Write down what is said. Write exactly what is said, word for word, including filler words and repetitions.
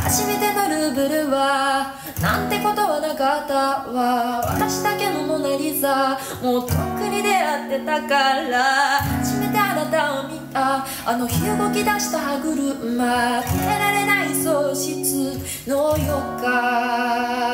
初めてのルーブルはなんてことはなかったわ。私だけのモナリザ、もうとっくに出会ってたから。初めてあなたを見たあの日動き出した歯車、止められない喪失の予感。